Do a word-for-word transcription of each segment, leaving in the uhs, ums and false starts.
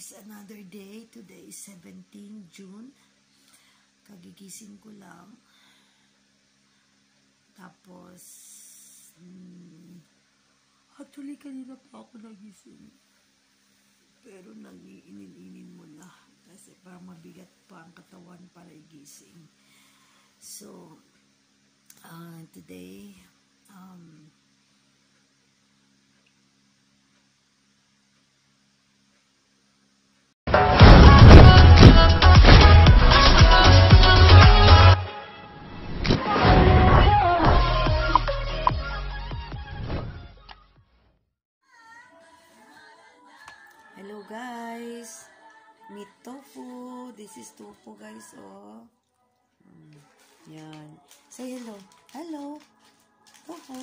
is another day. Today is seventeenth June. Kagigising ko lang. Tapos, hmm, actually kanina pa ako nagising. Pero nangiinin-inin mo na. Kasi parang mabigat pa ang katawan para igising. So, uh, today, um, hello guys, meet tofu. This is tofu guys, oh. Mm, yan. Say hello. Hello. Tofu.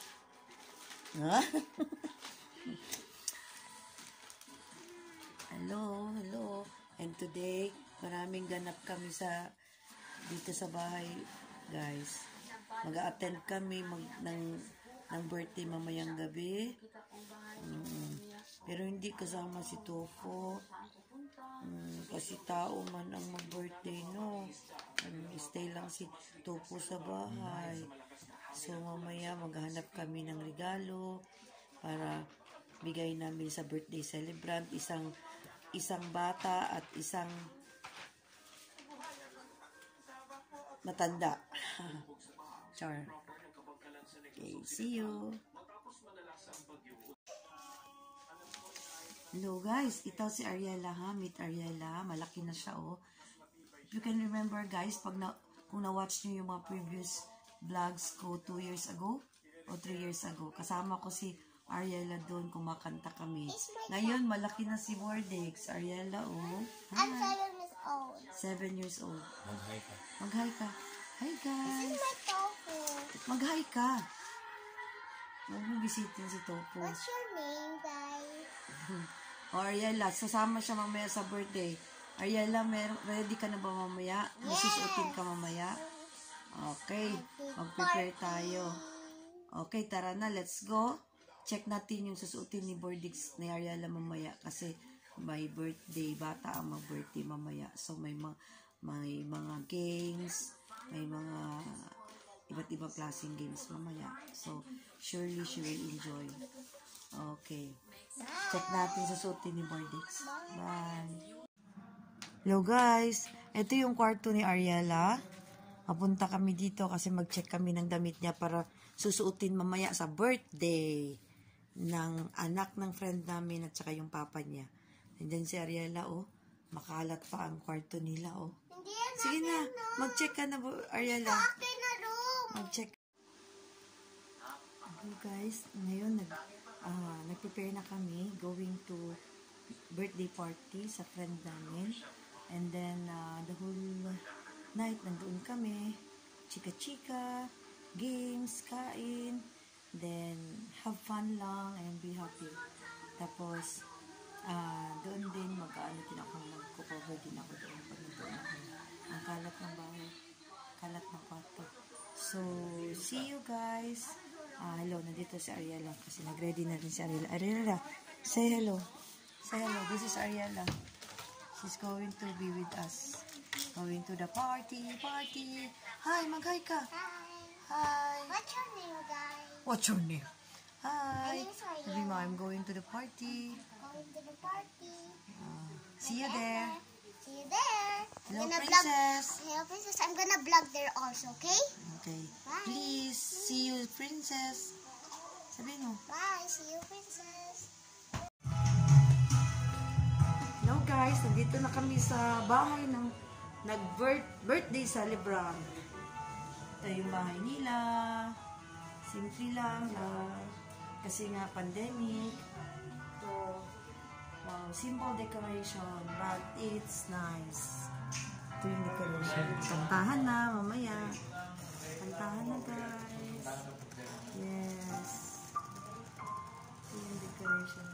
Hello, hello. And today, maraming ganap kami sa dito sa bahay, guys. Mag-a-attend kami mag, ng, ng birthday mamayang gabi. Mm. Pero hindi kasama si Tofu. Um, kasi tao man ang mag-birthday, no? Um, stay lang si Tofu sa bahay. So, mamaya maghanap kami ng regalo para bigay namin sa birthday celebrant. Isang, isang bata at isang matanda. Char. Okay, see you. Hello guys, ito si Ariela ha, meet Ariela, malaki na siya oh. If you can remember guys, pag na, kung na-watch nyo yung mga previous vlogs ko two years ago o three years ago, kasama ko si Ariela doon, kumakanta kami. Ngayon, malaki na si Wordix, Ariela oh. Hi. I'm seven years old. Seven years old. Mag-hi ka. Mag-hi ka. Hi guys. This is my tofu. Mag-hi ka. Huwag mo bisitin si Tofu. What's your name guys? O Ariela, sasama siya mamaya sa birthday. Ariela, ready ka na ba mamaya? Yes. Masusuotin ka mamaya? Okay. Mag-prepare tayo. Okay, tara na. Let's go. Check natin yung susuotin ni Bordix ni Ariela mamaya. Kasi may birthday. Bata ang mag-birthday mamaya. So, may, ma may mga games. May mga iba't ibang klaseng games mamaya. So, surely she will enjoy. Okay. Check natin sa suotin ni Bordix. Bye. Hello guys. Ito yung kwarto ni Ariela. Papunta kami dito kasi mag-check kami ng damit niya para susuotin mamaya sa birthday ng anak ng friend namin at saka yung papa niya. And then si Ariela, oh. Makalat pa ang kwarto nila, oh. Sige na. Mag-check ka na, Ariela. Mag-check. Okay guys. Ngayon, nag Uh, nag-prepare na kami going to birthday party sa friend namin. And then, uh, the whole night, nandoon kami. Chika-chika, games, kain. Then, have fun lang and be happy. Tapos, uh, doon din, mag-ano din ako, mag-cover din ako doon pag nandoon ako. Ang kalat ng bahay. Kalat ng kwarto. So, see you guys. Ah, hello, nandito si Ariela kasi nag-ready na rin si Ariela. Ariela, say hello. Say hello. This is Ariela. She's going to be with us. Going to the party. Party. Hi, mag-hi ka. Hi. Hi. What's your name, guys? What's your name? Hi. My name is Ariela. Sabi mo, I'm going to the party. Going to the party. Uh, see you there. See you there. Hello, I'm gonna princess. Vlog. Hello, princess. I'm gonna vlog there also, okay? Okay. Bye. Please, see you, princess. Sabi mo. Bye. See you, princess. Hello guys, nandito na kami sa bahay ng nag-birthday celebrant. Ito yung bahay nila. Simple lang lang. Kasi nga pandemic. So, wow, simple decoration, but it's nice. Ito yung decoration. Kantahan na, mamaya. Kantahan na, guys. Yes. Ito yung decoration.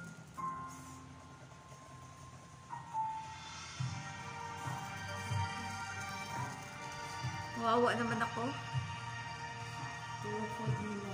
Wawa naman ako. Ito yung food nila.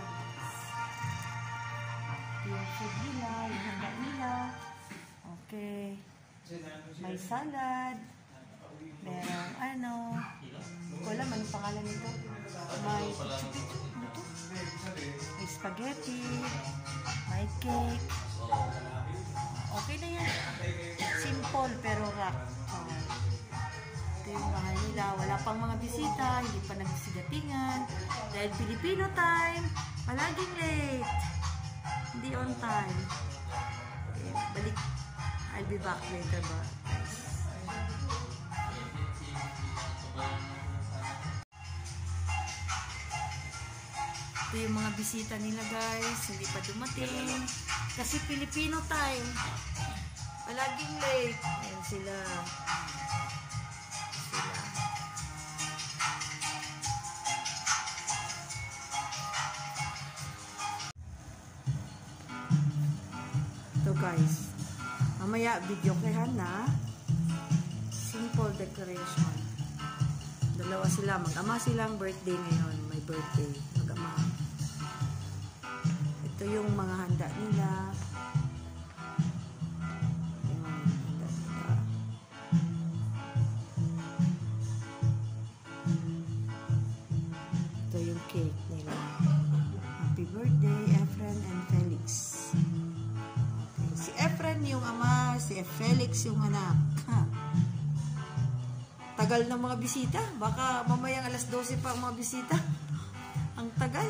Ito yung food nila, yung handa nila. Okay. May salad. Merong ano. Hindi ko alam anong pangalan nito. May pichu-pichu. Ano to? May spaghetti. May cake. Okay na yan. Simple pero rock. Uh, ito yung mga nila. Wala pang mga bisita. Hindi pa nagsisigatingan. Dahil Filipino time. Palaging late. Hindi on time. Okay, balik. I'll be back later ba? Ito yung mga bisita nila guys. Hindi pa dumating. Kasi Filipino time. Palaging late. Ayan sila. Sila. Ito guys. Mamaya video kahan na. Simple decoration. Dalawa sila. Mag-ama silang birthday ngayon. May birthday. Mag-ama. Ito yung mga handa nila. Yung mga handa nila. Ito yung cake nila. Happy birthday, Efren and Felix. Okay. Si Efren yung ama, si Felix yung anak. Ha. Tagal ng mga bisita. Baka mamayang alas dose pa ang mga bisita. Ang tagal.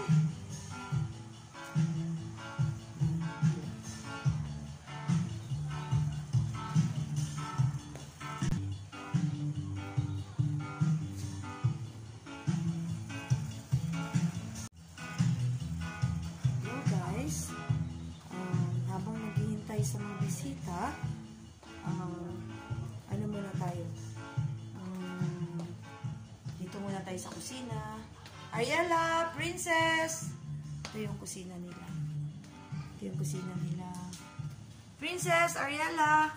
Hello guys. Um, habang naghihintay sa mga bisita, um, ano muna tayo? Um, dito muna tayo sa kusina. Ariela, princess! Ito yung kusina nila. Ito yung kusina nila. Princess, Ariela!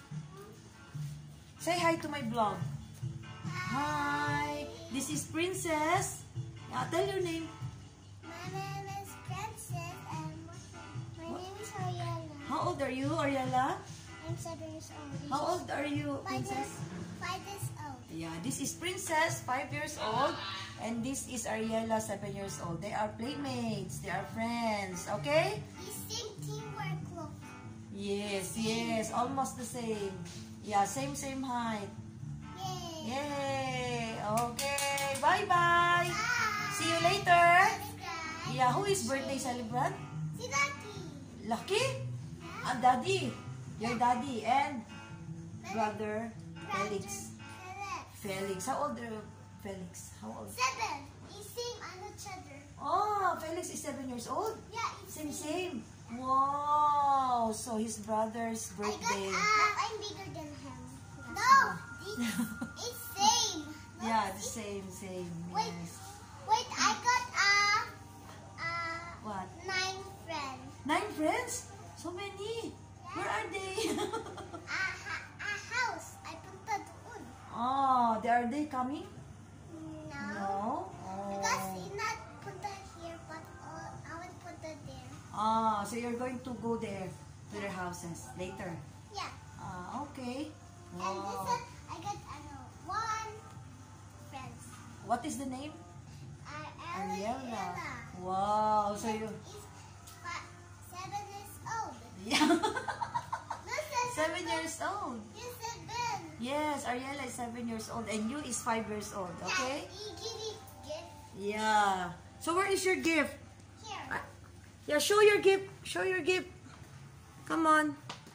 Say hi to my vlog. Hi! This is Princess. Now, tell your name. My name is Princess and my name is Ariella. How old are you, Ariela? I'm seven years old. How old are you, Five Princess? years, five years old. Yeah, this is Princess, five years old. And this is Ariela, seven years old. They are playmates. They are friends. Okay? We sing teamwork look. Yes, yes. Almost the same. Yeah, same, same height. Yay! Yay! Okay. Bye-bye. Bye! See you later. Thanks, guys. Yeah, who is birthday celebrant? Si Lucky. Lucky? And Daddy. Your daddy. And brother Felix. Correct. Felix. How old are you, Felix? How old? Seven. We sing on each other. Oh, Felix is seven years old. Yeah, it's Same, same. Wow. So his brother's I got birthday. uh, I'm bigger than him. No, this it's same. No, Yeah, the it's- same, same. Wait, Yes. wait. I got uh, uh, What? nine friends. Nine friends? So many. Where are they? A, ha- a house. I punta doon. Oh, they are they coming? No. No. Because Oh. it's not punta here, but uh, I will punta there. Ah, so you're going to go there to their houses later. Yeah. Ah, okay. And this Wow. one, I got ano, one friends. What is the name? Uh, Ariella. Wow. So you. Is fi- seven years old. Yeah. Listen, Seven years old. you said Ben. Yes, Ariella is seven years old and you is five years old. Okay. Yeah, he give me gift Yeah. So where is your gift? here. Ah, Yeah, show your gift. Show your gift. Come on.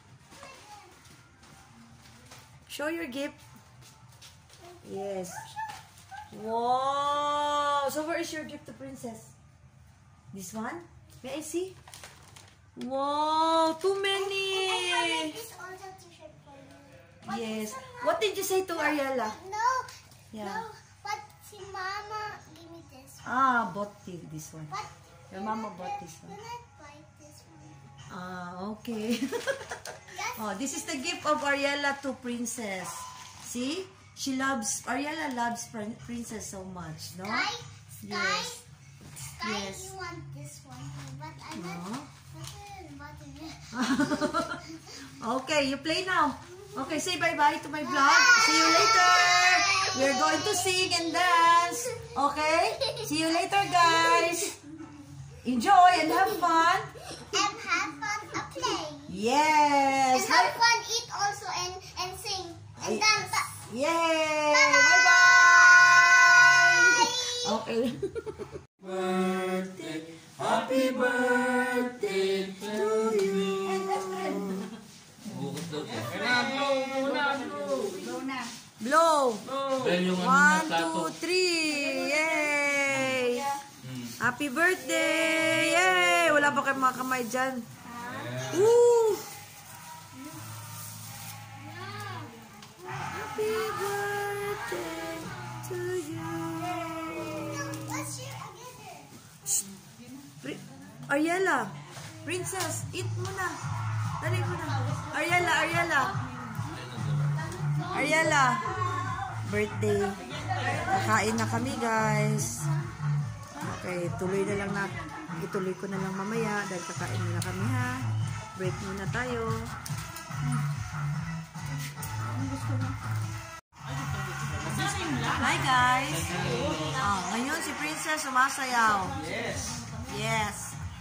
Show your gift. Yes. Wow. So where is your gift to Princess? This one? May I see? Wow. Too I have many. this also t-shirt for you. But Yes. this one- What did you say to Ariella? No. Yeah. No. But si Mama give me this one. Ah, bought you this one. But Your you mama not bought get- this one. You not buy this one. Ah, okay. Yes. Oh, this is the gift of Ariella to Princess. See? She loves, Ariella loves Prin- Princess so much, no? Sky, Sky, Yes. Sky, Yes. you want this one, but I'm not. No? But, uh, but, uh, Okay, you play now. Okay, say bye-bye to my vlog. See you later. We're going to sing and dance. Okay? See you later, guys. Enjoy and have fun. And have fun a play. Yes. And have fun eat also and, and sing. And dance. Yay. Bye-bye. Okay. Birthday. Happy birthday to you. Blow. One, two, three. Yay. Happy birthday. Yay. Wala pa kayong mga kamay dyan. Woo. Happy birthday to you. What's your Shh. Ariela. Princess, eat muna. Dali muna. Ariela, Ariela. Ariela. Birthday. Kakain na kami, guys. Okay, tuloy na lang na. Ituloy ko na lang mamaya dahil kakain na kami, ha. Break muna tayo. Hi, guys. Oh, ngayon si Princess sumasayaw. Yes. Yes.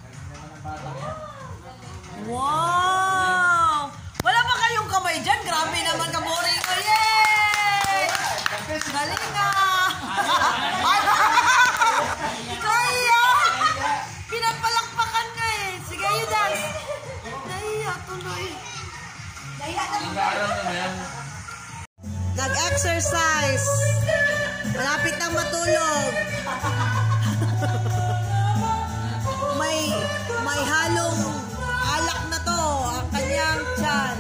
Wow! Wala pa kayong kamay dyan. Grabe naman kaboring ko. Yay! Galing na! Kaya! Pinapalakpakan ka eh. Sige, you dance. Nahiya tuloy. Nag-exercise. Malapit nang matulog. May may halong alak na to ang kanyang tiyan.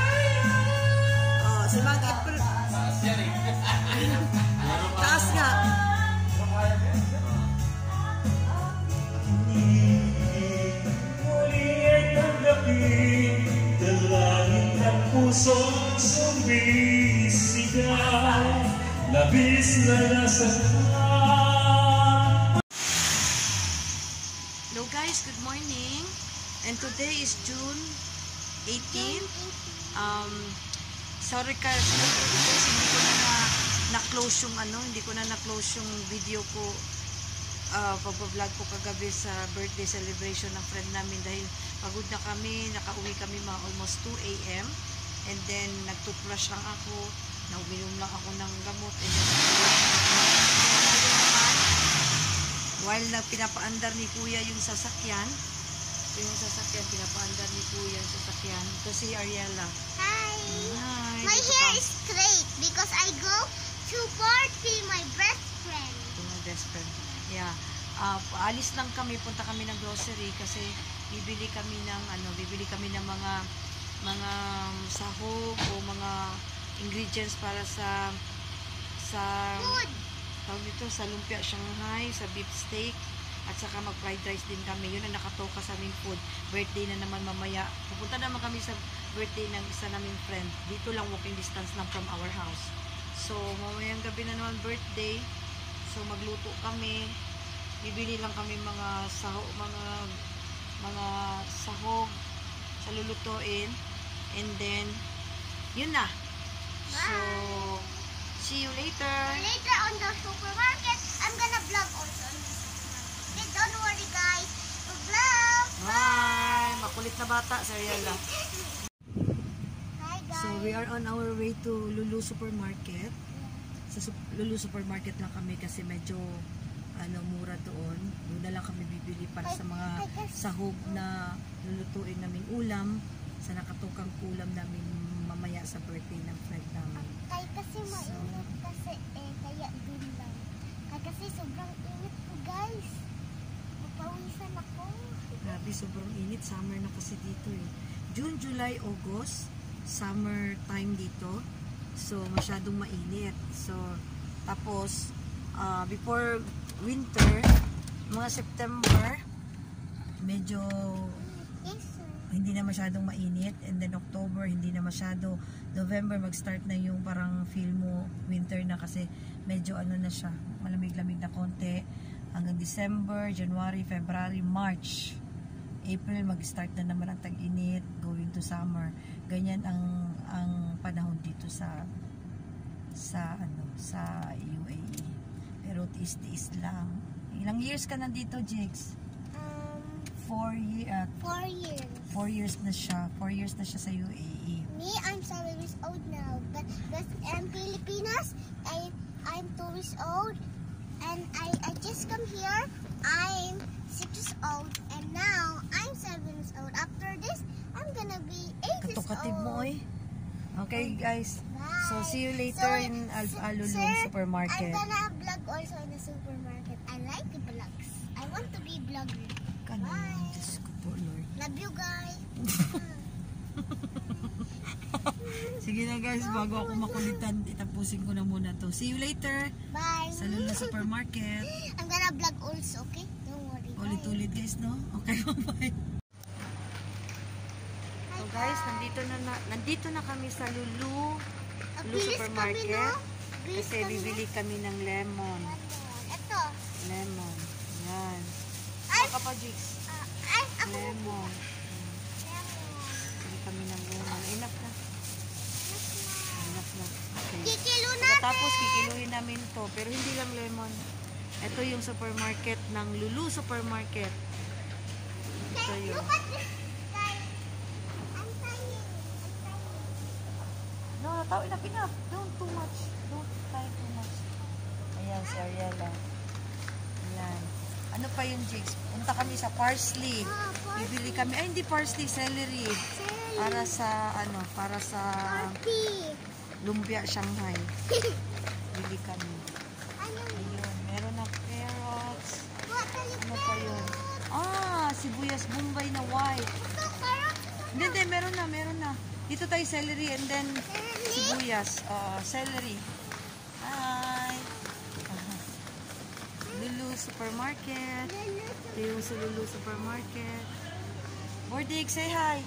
Oh, si Mang April. Taas nga. Muli ay tanggapin dalangin ng pusong sumisigaw, labis na nasaktan. Hello guys, good morning. And today is June eighteenth. Um, sorry guys, hindi ko na na-close yung ano, hindi ko na na-close yung video ko. Uh, pag-vlog ko kagabi sa birthday celebration ng friend namin dahil pagod na kami, nakauwi kami mga almost two A M and then nag-toothbrush lang ako, nauminom lang ako ng gamot and then while na pinapaandar ni kuya yung sasakyan, yung sasakyan, pinapaandar ni kuya yung sasakyan. Ito si Ariela. Hi. Hi. My hair is straight because I go to party my best friend. Ito my best friend. Yeah. Uh, paalis lang kami, punta kami ng grocery kasi bibili kami ng ano, bibili kami ng mga mga sahog o mga ingredients para sa sa Food. tawag dito, sa lumpia Shanghai, sa beef steak, at saka mag-fried rice din kami. Yun ang nakatoka sa aming food. Birthday na naman mamaya. Pupunta naman kami sa birthday ng isa naming friend. Dito lang, walking distance lang from our house. So, mamayang gabi na naman birthday. So, magluto kami. Bibili lang kami mga saho, mga mga sahog sa lulutuin. And then, yun na. So, see you later. Later on the supermarket, I'm gonna vlog also on the supermarket. Don't worry guys, we'll vlog. Bye! Makulit na bata, si Ariela. Hi guys. So, we are on our way to Lulu Supermarket. Sa sup Lulu Supermarket lang kami kasi medyo ano, mura doon. Doon na lang kami bibili para sa mga sahog na lulutuin namin ulam sa nakatokang ulam namin mamaya sa birthday ng friend namin. Kay kasi mainit kasi eh, kaya din lang. Kay kasi sobrang init ko guys. Mapawisan ako. Grabe, sobrang init. Summer na kasi dito eh. June, July, August, summer time dito. So, masyadong mainit. So, tapos, uh, before winter, mga September, medyo Yes sir. hindi na masyadong mainit. And then October, hindi na masyado. November, mag-start na yung parang feel mo winter na kasi medyo ano na siya, malamig-lamig na konti. Hanggang December, January, February, March, April, mag-start na naman ang tag-init, going to summer. Ganyan ang ang panahon dito sa sa ano sa U A E. Pero tiis-tiis lang. Ilang years ka na dito, Jigs? Um, Four years. Uh, four years. four years na siya. Four years na siya sa U A E. Me, I'm seven years old now. But but in Pilipinas, I I'm two years old, and I I just come here. I'm six years old, and now I'm seven years old. After this, I'm gonna be eight years Katukatid mo, old. eh. Okay, guys. Bye. So, see you later So, in Al s- Alulong sir, Supermarket. I'm gonna vlog also in the supermarket. I like the vlogs. I want to be vlogger. Kanon, Bye. Diyos ko po, Lord. Love you guys. Sige na, guys. Bago ako makulitan, itapusin ko na muna to. See you later Bye. sa Lula Supermarket. I'm gonna vlog also, okay? Don't worry. Bye. Ulit-ulit, guys, no? Okay, bye. So, guys, nandito na, na nandito na kami sa Lulu, Ang Lulu bilis Supermarket. kami, no? Bilis Kasi kami, bibili no? kami ng lemon. Ito. Lemon. Yan. Ay! Saka pa, Jigs. Ah, ay, ako. Lemon. Lemon. Bili kami ng lemon. Enough na. Enough na. Okay. Kikilo natin. Tapos kikiluhin namin to. Pero hindi lang lemon. Ito yung supermarket ng Lulu Supermarket. Ito Okay, yun. look at this, guys. I'm tiny. I'm tiny. No, tao, enough, enough. Don't too much. Don't tie too much. Ayan, si Ariela. Ayan. Ano pa yung Jigs? Punta kami sa parsley. Ah, parsley. Bibili kami. Ay, hindi parsley, celery. Celery. Para sa, ano, para sa Party. lumpia Shanghai. Bili kami. Ano? Ayun, meron na carrots. What are you Ano pa yun? Ah, sibuyas Bombay na white. Ito, carrot. Hindi, hindi, meron na, meron na. Dito tayo celery and then sibuyas. Uh, celery. Hi! Aha. Lulu Supermarket. Ito yung sa Lulu Supermarket. Bordig, say hi!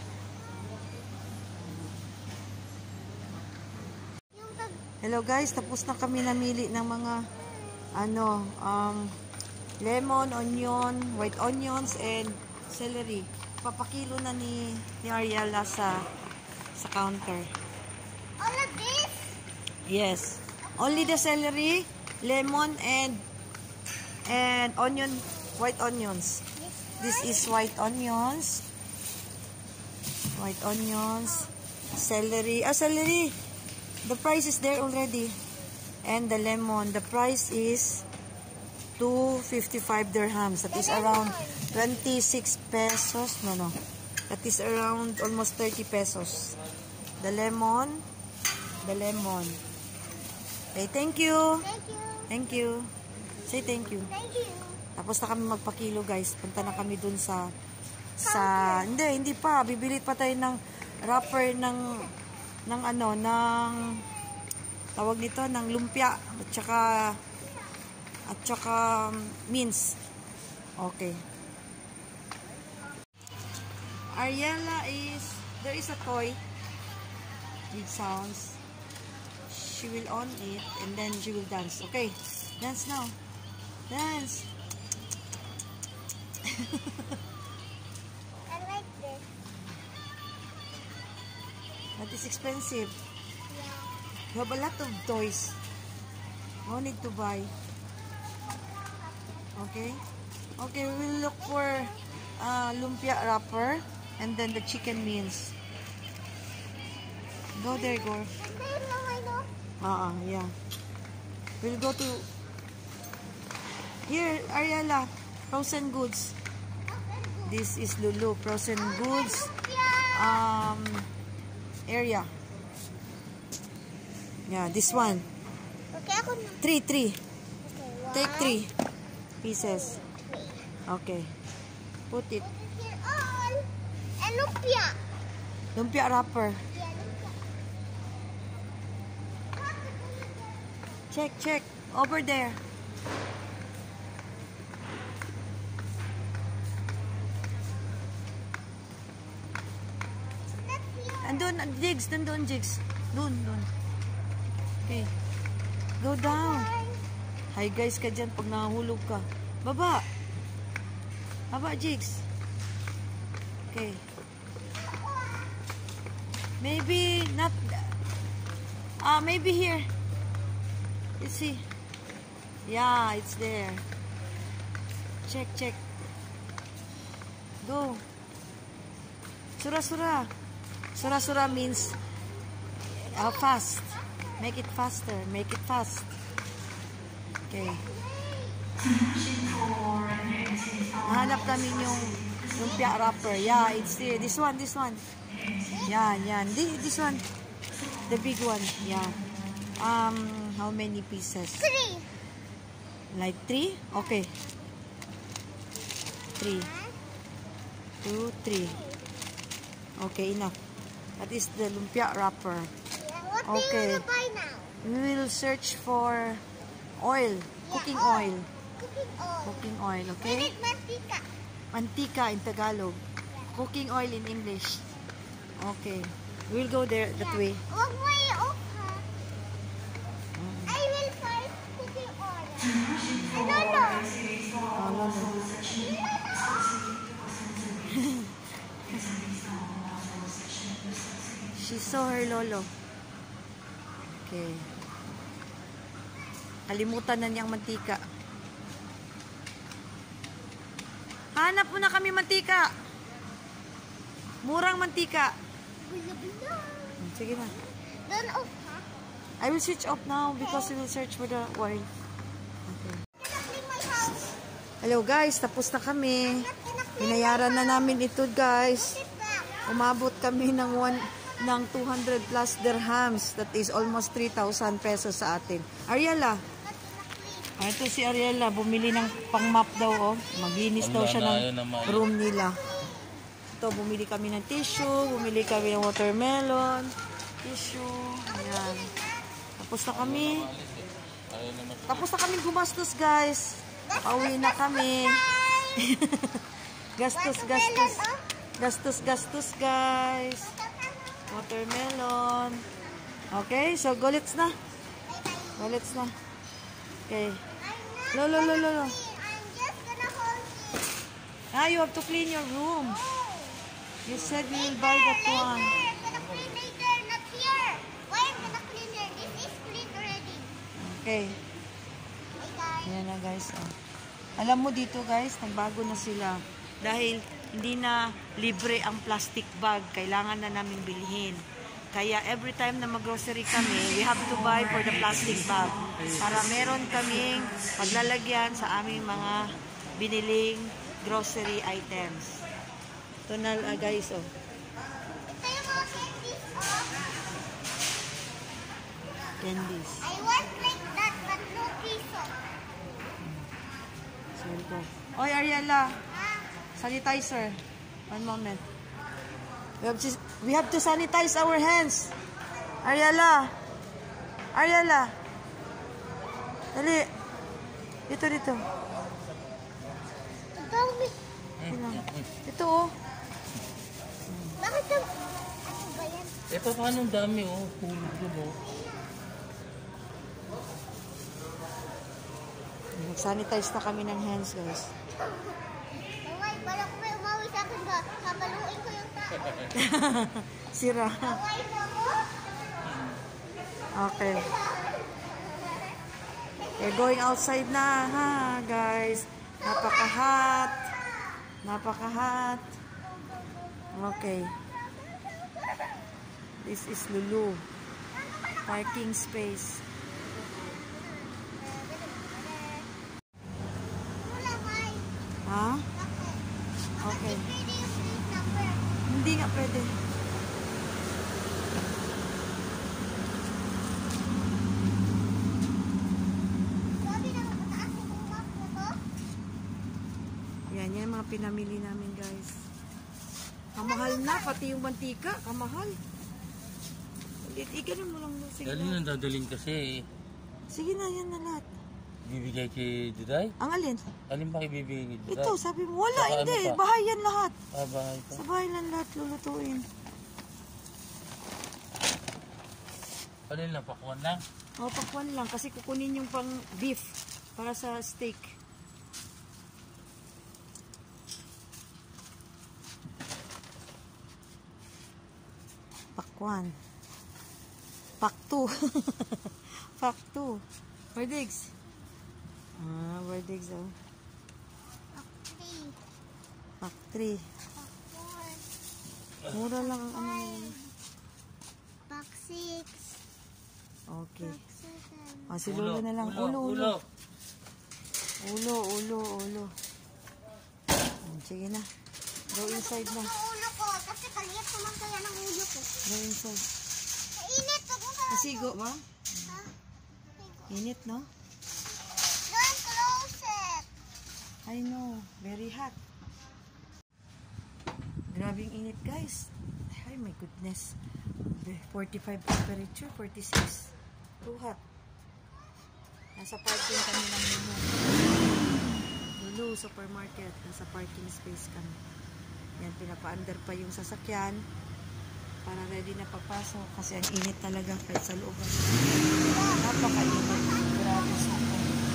Yung tag... Hello guys, tapos na kami namili ng mga ano, um, lemon, onion, white onions, and celery. Papakilo na ni, ni Ariela sa sa counter. All of this? Yes. Only the celery, lemon, and and onion, white onions. This is white onions. White onions, celery. Ah, celery. The price is there already. And the lemon, the price is two fifty-five dirhams. That is around twenty-six pesos. No, no. That is around almost thirty pesos. The lemon, the lemon. Okay, thank you. Thank you. Thank you. Say thank you. Thank you. Tapos na kami magpakilo, guys. Punta na kami dun sa sa hindi, hindi pa. Bibili pa tayo ng wrapper ng ng ano, ng tawag nito, ng lumpia at saka at saka um, mince. Okay. Ariela is there is a toy with sounds. She will on it and then she will dance. Okay. Dance now. Dance. I like this. That is expensive. Yeah. You have a lot of toys. No need to buy. Okay? Okay, we will look for uh, lumpia wrapper and then the chicken mince. Go there, go. And then, no, I know. Uh-uh, yeah. We'll go to... Here, Ariela. Frozen goods. This is Lulu. Frozen goods Yeah. um, area. Yeah, this one. Okay, ako na. Three, three. Okay, one. Take three pieces. Okay. Put it. Put it here all. And lumpia. Lumpia wrapper. Yeah, lumpia. Check, check. Over there. That's here. Andun, Jigs. Nandun, Jigs. Dun, dun. Okay. Go down. Hi guys ka dyan pag nahulog ka. Baba. Baba, Jigs. Okay. Maybe not Ah, maybe here. Let's see. Yeah, it's there. Check, check. Go. Sura-sura. Sura-sura means uh, fast. Make it faster. Make it fast. Okay. Hanap namin yung lumpia wrapper. Yeah, it's there. This one, this one. Yan, yan. This one. The big one. Yeah. Um, how many pieces? Three. Like three? Okay. Three. Two, three. Okay, enough. That is the lumpia wrapper. Yeah, what Okay. do you want to buy now? We will search for oil. Cooking oil. Cooking oil. Cooking oil, We okay? need mantika. Mantika in Tagalog. Cooking oil in English. Okay. We'll go there that way. Wag mo i-off, ha? I will find cooking oil. I don't know. Oh, no, no. She saw her lolo. Okay. Kalimutan na niyang mantika. Hanap mo na kami mantika. Murang mantika. Bila-bila. Hmm, Sige na. Don't off, ha? I will switch off now because we will search for the oil. Okay. Cannot leave my house. Hello guys, tapos na kami. Cannot clean Binayaran na namin ito guys. it back. Umabot kami ng one ng two hundred plus dirhams. That is almost three thousand pesos sa atin. Ariela. Ah, ito si Ariela. Bumili ng pang-map daw. Oh. Maglinis daw siya ng room nila. Ito, bumili kami ng tissue. Bumili kami ng watermelon. Tissue. Ayan. Tapos na kami. Tapos na kami gumastos guys. Pauwi na kami. gastos, gastos. Gastos, gastos guys. Watermelon. Okay, so gulits na. Gulits na. Okay. Lolo, lolo, lolo. I'm just gonna hold it. Ah, you have to clean your room. You said you will buy that one. I'm gonna clean later, not here. Why I'm gonna clean here? This is clean already. Okay. Hey guys. Ayan na guys. Oh. Alam mo dito guys, nagbago na sila. Dahil hindi na libre ang plastic bag. Kailangan na namin bilhin. Kaya every time na mag-grocery kami, we have to buy for the plastic bag. Para meron kaming paglalagyan sa aming mga biniling grocery items. Ito na uh, guys. Oh. Ito yung mga candies, oh. Candies. I want like that, but no piso. So, ito. Oy, Ariela. Ah, Sanitizer. One moment. We have, to, we have to sanitize our hands. Ariela. Ariela. Dali. Dito, dito. dami. Ito, oh. Bakit yung... Ano ba yan? Eh, paano ang dami, oh? Hulog yun, oh. Nag-sanitize na kami ng hands, guys. Baway, parang kung may umawi sa akin ka, kapaluin ko yung tao. Sira. Baway mo ako? Okay. We're going outside na, ha, guys. Napaka-hot. Napaka-hot. Okay. This is Lulu. Parking space. Wala, May. Ha? Bakit? Okay. Pwede yung plate number. Hindi nga pwede. Sabi na mataas yung map mo to. Yan, yan mga pinamili namin, guys. Kamahal na, pati yung mantika. Kamahal. I-ganon mo lang. Sige Dali na. nang dadalhin kasi, eh. Sige na, yan na lahat. Bibigay kay Duday? Ang alin? Alin ba ibibigay kay Duday? Ito, sabi mo, wala, Saka hindi. ano pa? Bahay yan lahat. Ah, bahay pa. Sa bahay lang lahat lulutuin. Alin lang, pakuan lang. O, pakwan lang. Kasi kukunin yung pang beef para sa steak. Pakwan. Pack two. Pack two. Verdigs. Ah, verdigs oh. Pack three. Pack three. Pack four. Mura lang ang ano na yun. Pack six. Okay. Pack seven. Ah, si Lolo na lang. Ulo, ulo. Ulo, ulo, ulo. Sige na. Go inside na. Ang ulo ko. Kasi kaliit naman kaya ng ulo ko. Go inside. Init. Huwag mo ka. Asigo ba? Ha? Init, no? Don't close it. I know. Very hot. Grabing init, guys. Ay, my goodness. forty-five temperature, forty-six. Too hot. Nasa parking kami ng Lulu. Lulu supermarket. Nasa parking space kami. Yan, pinapa-under pa yung sasakyan para ready na papasok kasi ang init talaga kahit sa loob. Napaka-init. Grabe sa ako.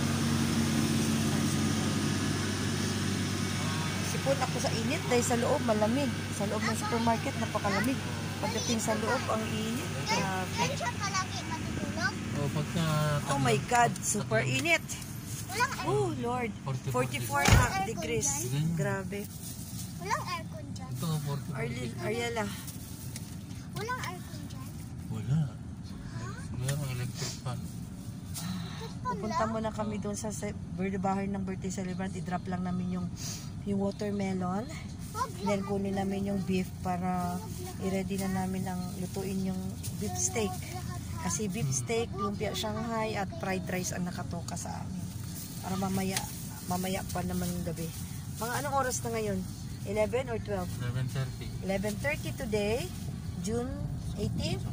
Sipon ako sa init dahil sa loob malamig. Sa loob ng supermarket napakalamig. Pagdating sa loob ang init. Grabe. Diyan siya palagi matutulog. Oh, pagka... Oh my God, super init. Walang air, Oh Lord, forty-four degrees. Grabe. walang aircon dyan. Ito, forty. Arlil, Ariela. Walang aircon dyan. Wala. Mayroong electric fan. Pupunta muna kami doon sa se- birthday bahay ng birthday celebrant. I-drop lang namin yung yung watermelon. Then kunin namin yung beef para i-ready na namin ang lutuin yung beef steak. Kasi beef steak, lumpia Shanghai at fried rice ang nakatoka sa amin. Para mamaya, mamaya pa naman ng gabi. Mga anong oras na ngayon? eleven or twelve? eleven thirty. eleven thirty today, June eighteenth.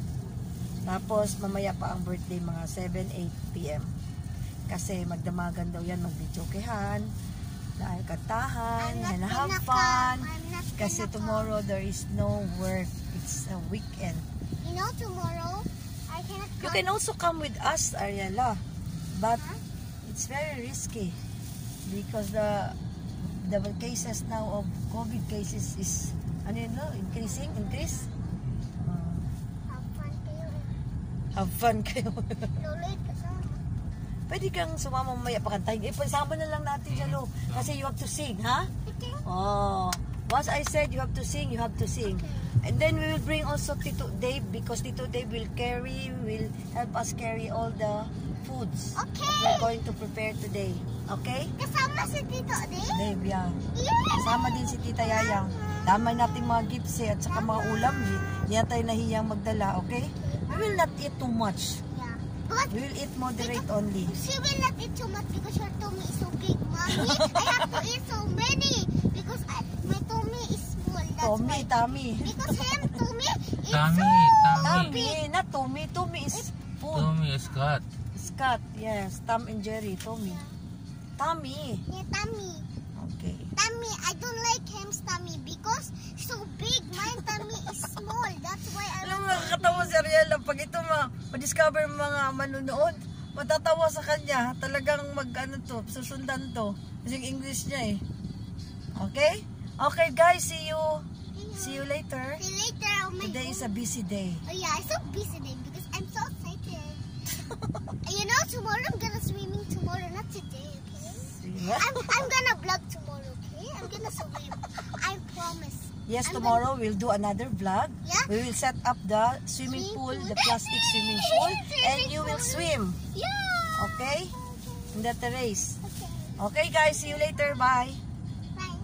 Tapos mamaya pa ang birthday mga seven, eight p m Kasi magdamagan daw yan, magbidyokehan, dahil kantahan, and have fun. Kasi tomorrow there is no work. It's a weekend. You know, tomorrow, I cannot You come. can also come with us, Ariela. But it's very risky because the the cases now of COVID cases is ano yun, no? increasing, increase. Uh, Have fun kayo. have fun kayo. Luloy kasama. Pwede kang sumama mamaya pakantahin. Eh, pasama na lang natin siya, Lo. Kasi you have to sing, ha? Okay. Oh. Once I said you have to sing, you have to sing. And then we will bring also Tito Dave because Tito Dave will carry, will help us carry all the foods that Okay. we're going to prepare today. Okay? Kasama si Tito Dave? Dave, yeah. Yes! Kasama din si Tita Yayang. Damay natin mga gifts eh, at saka mga ulam. Hindi na tayo nahiyang magdala, okay? We will not eat too much. Yeah. But We will eat moderate only. she will not eat too much because her tummy is so big, Mommy. I have to eat so many because I, my tummy is small. That's Tommy, why. Tommy. Because him tummy is Tummy, so tummy. Tommy, not Tommy. Tommy is food. Tommy is cut. Scott, yes. Tom and Jerry, Tommy. Tommy. Yeah, tummy. Okay. Tummy, I don't like him's tummy because so big. My tummy is small. That's why I Alam mo, nakakatawa si Ariela. Pag ito ma, ma-discover mga manunood, matatawa sa kanya. Talagang mag, ano to, susundan to. Kasi yung English niya eh. Okay? Okay guys, see you. See you later. see you later. Oh my Today God. is a busy day. Oh yeah, I'm so busy today because I'm so excited. And you know, tomorrow I'm gonna swimming tomorrow, not today, okay? I'm, I'm gonna vlog tomorrow, okay? I'm gonna swim. I promise. Yes, I'm tomorrow we'll do another vlog. Yeah? We will set up the swimming Swimming pool, pool. the plastic swimming pool, Swimming and you will pool. swim. Yeah. Okay? In the terrace. Okay. Okay guys, see you later. Bye. Bye.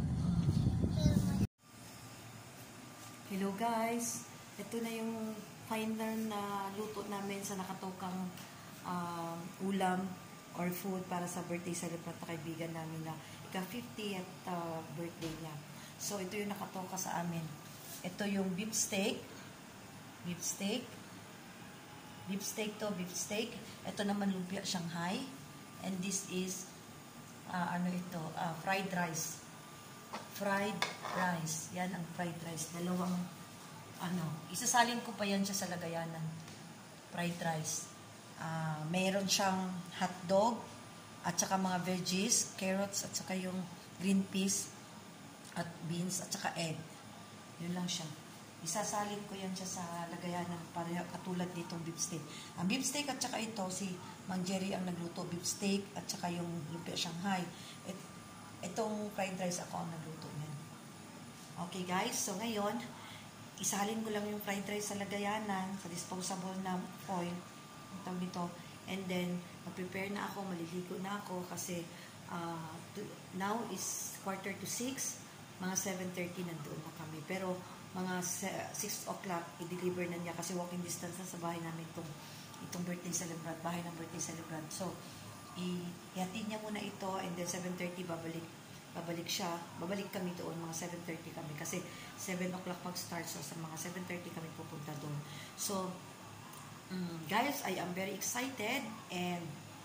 Hello guys. Ito na yung final na luto namin sa nakatokang um, ulam or food para sa birthday celebrant na kaibigan namin na ika-fiftieth uh, birthday niya. So ito yung nakatoka sa amin. Ito yung beef steak. Beef steak. Beef steak to, beef steak. Ito naman lumpia Shanghai. And this is uh, ano ito, uh, fried rice. Fried rice. Yan ang fried rice. Dalawang, ano, isasalin ko pa yan siya sa lagayanan. Fried rice. Uh, mayroon siyang hotdog, at saka mga veggies, carrots, at saka yung green peas, at beans, at saka egg. Yun lang siya. isasalin ko yan siya sa lagayanan para katulad nitong beef steak. Ang beef steak at saka ito, si Mang Jerry ang nagluto. Beef steak at saka yung lumpia Shanghai. It, itong fried rice ako ang nagluto niyan. Okay guys, so ngayon, isalin ko lang yung fried rice sa lagayanan, sa disposable na foil, ito dito, and then, mag-prepare na ako, maliligo na ako, kasi uh, to, now is quarter to six, mga seven thirty nandoon na kami, pero mga six o'clock, i-deliver na niya, kasi walking distance na sa bahay namin itong, itong birthday celebrant, bahay ng birthday celebrant, so, i-hatid niya muna ito, and then seven thirty, babalik, babalik siya, babalik kami doon, mga seven thirty kami, kasi seven o'clock mag-start, so sa mga seven thirty kami pupunta doon. So, um, guys, I am very excited, and,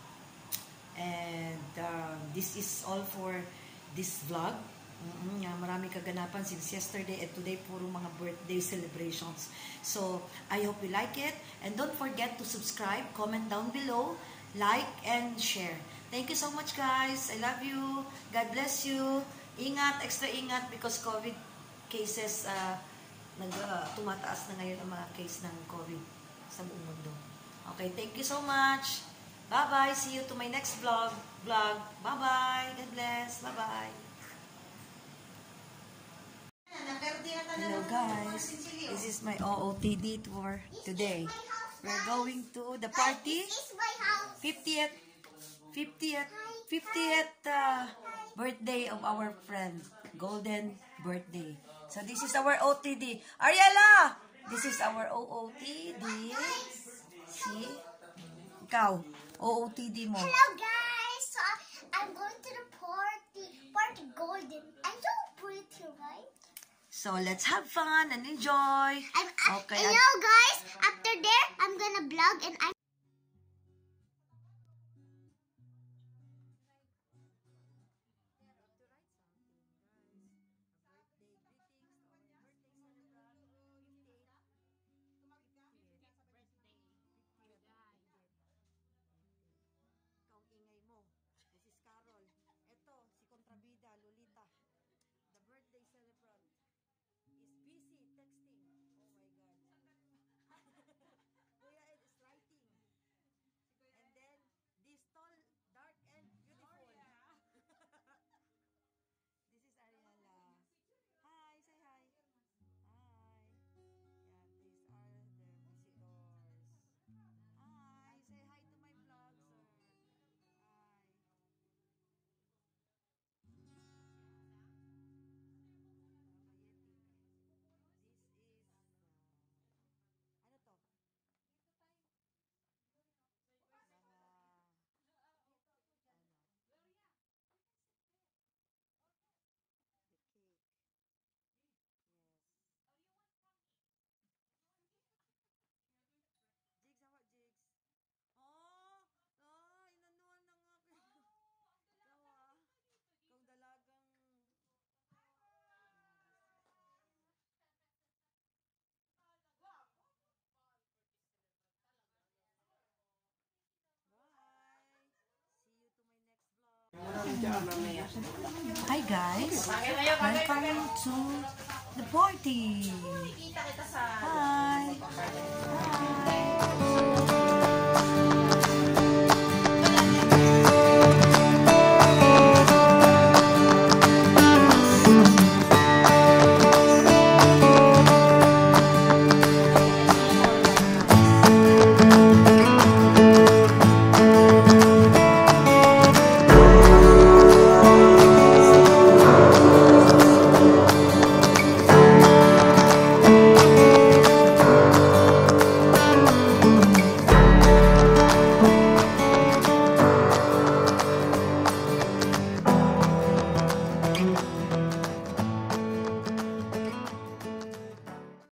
and, uh, this is all for this vlog. Mm-hmm, yeah, marami kaganapan since yesterday, and today, puro mga birthday celebrations. So, I hope you like it, and don't forget to subscribe, comment down below, like, and share. Thank you so much, guys. I love you. God bless you. Ingat, extra ingat because COVID cases, uh, nag, uh, tumataas na ngayon ang mga case ng COVID sa buong mundo. Okay, thank you so much. Bye-bye. See you to my next vlog. vlog. Bye-bye. God bless. Bye-bye. Hello, guys. This is my O O T D tour today. We're going to the party. This is my house. fiftieth fiftieth fiftieth uh, birthday of our friend, golden birthday. So this is our O T D. Ariela, this is our O O T D. See? Ikaw, O O T D mo. Hello guys. So I'm going to the party. Party golden. I'm so pretty, right? So let's have fun and enjoy. I'm, uh, Okay. you know guys, after there, I'm gonna vlog and I'm Lolita, the birthday celebrant, is busy texting. Oh my God. Kuya Ed is writing. And then, this tall, dark, and beautiful. This is Ariela. Hi, say hi. Hi. Yeah, these are the visitors. Hi, say hi to my vlog, sir. Hi. Ano to? Jigs, hawa, Jigs. Oh, ah, inanuan na nga. Ikaw ah. Ikaw dalagang... Hi guys, welcome to the party. Hi. Hi.